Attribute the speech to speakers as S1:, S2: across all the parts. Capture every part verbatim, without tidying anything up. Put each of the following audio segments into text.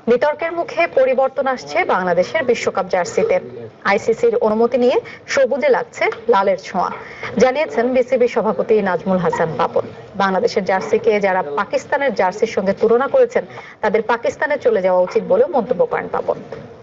S1: বিতর্কের মুখে পরিবর্তন আসছে বাংলাদেশের বিশ্বকাপ জার্সিতে। আইসিসির অনুমতি নিয়ে সবুজে লাগছে লালের ছোঁয়া, জানিয়েছেন বিসিবি সভাপতি নাজমুল হাসান পাপন। বাংলাদেশের জার্সিকে যারা পাকিস্তানের জার্সির সঙ্গে তুলনা করেছেন তাদের পাকিস্তানে চলে যাওয়া উচিত বলে মন্তব্য করেন পাপন।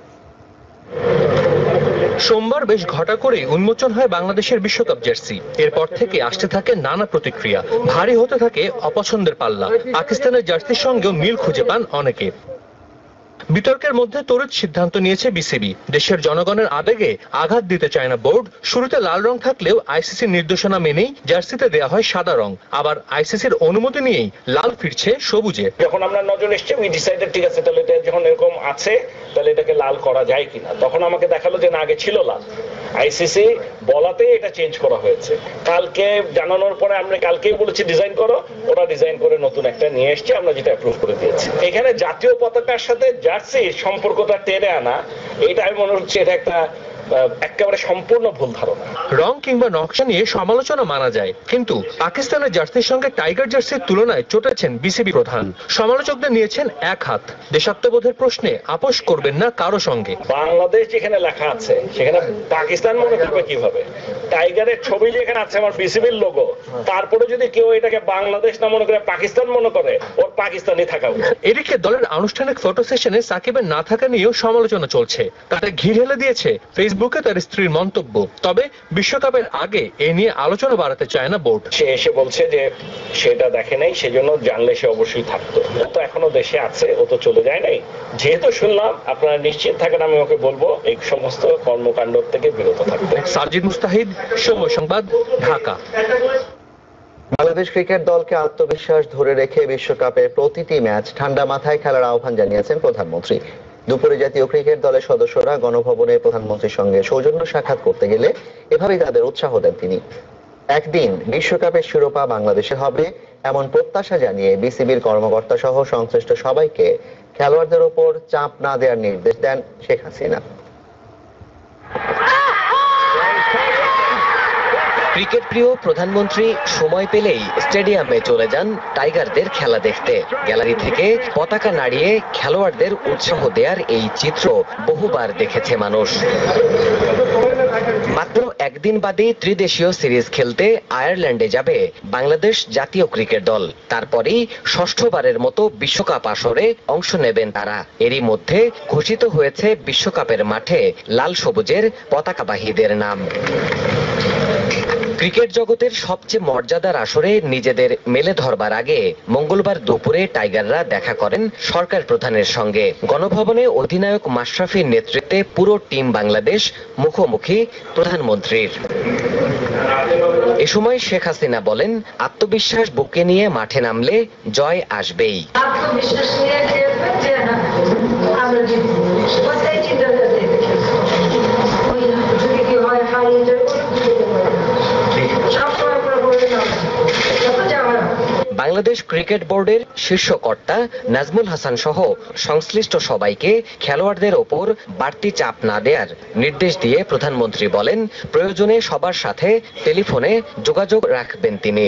S2: সোমবার বেশ ঘটা করে উন্মোচন হয় বাংলাদেশের বিশ্বকাপ জার্সি। এরপর থেকে আসতে থাকে নানা প্রতিক্রিয়া, ভারী হতে থাকে অপছন্দের পাল্লা। পাকিস্তানের জার্সির সঙ্গেও মিল খুঁজে পান অনেকে। বিতর্কের মধ্যে তড়িৎ সিদ্ধান্ত নিয়েছে বিসিবি। দেশের জনগণের আবেগে আঘাত দিতে চায় না বোর্ড। শুরুতে লাল রং থাকলেও আইসিসির নির্দেশনা মেনেই জার্সিতে দেওয়া হয় সাদা রং। আবার আইসিসির অনুমতি নিয়েই লাল ফিরছে সবুজে।
S3: যখন আমরা নজর এসছে উই ডিসাইডেড ঠিক আছে, তাহলে এটা যখন এরকম আছে তাহলে এটাকে লাল করা যায় কিনা। তখন আমাকে দেখালো যে না, আগে ছিল লাল, আইসিসি বলাতে এটা চেঞ্জ করা হয়েছে। কালকে জানানোর পরে আমরা কালকেই বলেছি ডিজাইন করো, ওরা ডিজাইন করে নতুন একটা নিয়ে এসছে, আমরা যেটা অ্যাপ্রুভ করে দিয়েছি। এখানে জাতীয় পতাকার সাথে জার্সির সম্পর্কটা টেনে আনা, এটা আমি মনে হচ্ছে এটা একটা একেবারে সম্পূর্ণ ভুল ধারণা।
S2: রং কিংবা নকশা নিয়ে সমালোচনা মানা যায়, কিন্তু পাকিস্তানের জার্সির সঙ্গে টাইগার জার্সির তুলনায় চটেছেন বিসিবি প্রধান। সমালোচকদের নিয়েছেন এক হাত। দেশাত্মবোধের প্রশ্নে আপোষ করবেন না কারো সঙ্গে।
S3: বাংলাদেশ যেখানে লেখা আছে সেখানে পাকিস্তান মনে করবে কিভাবে? টাইগারের ছবি যেখানে আছে আমার বিসিবির লোগো, তারপরে যদি কেউ এটাকে বাংলাদেশ না মনে করে পাকিস্তান মনে করে, ওর পাকিস্তানি থাকা উচিত।
S2: এদিকে দলের আনুষ্ঠানিক ফটো সেশনে সাকিবের না থাকা নিয়েও সমালোচনা চলছে। তাতে ঘি ঢেলে দিয়েছে ফেসবুকে তার স্ত্রীর মন্তব্য। তবে বিশ্বকাপের আগে এ নিয়ে আলোচনা বাড়াতে চায় না বোর্ড।
S3: সে এসে বলছে যে সেটা দেখে নাই, সেজন্য জানলে সে অবশ্যই থাকতো। ও তো এখনো দেশে আছে, ও তো চলে যায় নাই। যেহেতু শুনলাম, আপনারা নিশ্চিত থাকেন আমি ওকে বলবো এই সমস্ত কর্মকাণ্ড থেকে বিরত থাকতে।
S2: সাজিদ মুস্তাহিদ, সময় সংবাদ, ঢাকা।
S4: বাংলাদেশ ক্রিকেট দলকে আত্মবিশ্বাস ধরে রেখে বিশ্বকাপের প্রতিটি ম্যাচ ঠান্ডা মাথায় খেলার আহ্বান জানিয়েছেন প্রধানমন্ত্রী। দুপুরে জাতীয় ক্রিকেট দলের সদস্যরা গণভবনে প্রধানমন্ত্রীর সঙ্গে সৌজন্য সাক্ষাৎ করতে গেলে এভাবেই তাদের উৎসাহ দেন তিনি। একদিন বিশ্বকাপের শিরোপা বাংলাদেশে হবে এমন প্রত্যাশা জানিয়ে বিসিবির কর্মকর্তা সহ সংশ্লিষ্ট সবাইকে খেলোয়াড়দের ওপর চাপ না দেওয়ার নির্দেশ দেন শেখ হাসিনা।
S5: ক্রিকেট প্রিয় প্রধানমন্ত্রী সময় পেলেই স্টেডিয়ামে চলে যান টাইগারদের খেলা দেখতে। গ্যালারি থেকে পতাকা নাড়িয়ে খেলোয়াড়দের উৎসাহ দেওয়ার এই চিত্র বহুবার দেখেছে মানুষ। মাত্র একদিন বাদে ত্রিদেশীয় সিরিজ খেলতে আয়ারল্যান্ডে যাবে বাংলাদেশ জাতীয় ক্রিকেট দল। তারপরেই ষষ্ঠবারের মতো বিশ্বকাপ আসরে অংশ নেবেন তারা। এরই মধ্যে ঘোষিত হয়েছে বিশ্বকাপের মাঠে লাল সবুজের পতাকাবাহীদের নাম। ক্রিকেট জগতের সবচেয়ে মর্যাদার আসরে নিজেদের মেলে ধরবার আগে মঙ্গলবার দুপুরে টাইগাররা দেখা করেন সরকার প্রধানের সঙ্গে। গণভবনে অধিনায়ক মাশরাফির নেতৃত্বে পুরো টিম বাংলাদেশ মুখোমুখি প্রধানমন্ত্রীর। এ সময় শেখ হাসিনা বলেন, আত্মবিশ্বাস বুকে নিয়ে মাঠে নামলে জয় আসবেই। বাংলাদেশ ক্রিকেট বোর্ডের শীর্ষ কর্তা নাজমুল হাসান সহ সংশ্লিষ্ট সবাইকে খেলোয়াড়দের ওপর বাড়তি চাপ না দেওয়ার নির্দেশ দিয়ে প্রধানমন্ত্রী বলেন, প্রয়োজনে সবার সাথে টেলিফোনে যোগাযোগ রাখবেন তিনি।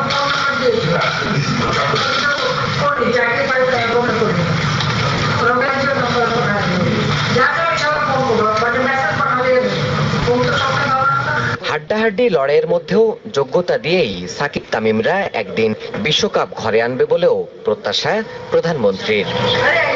S5: হাড্ডাহাড্ডি লড়াইয়ের মধ্যেও যোগ্যতা দিয়েই সাকিব তামিমরা একদিন বিশ্বকাপ ঘরে আনবে বলেও প্রত্যাশা প্রধানমন্ত্রীর।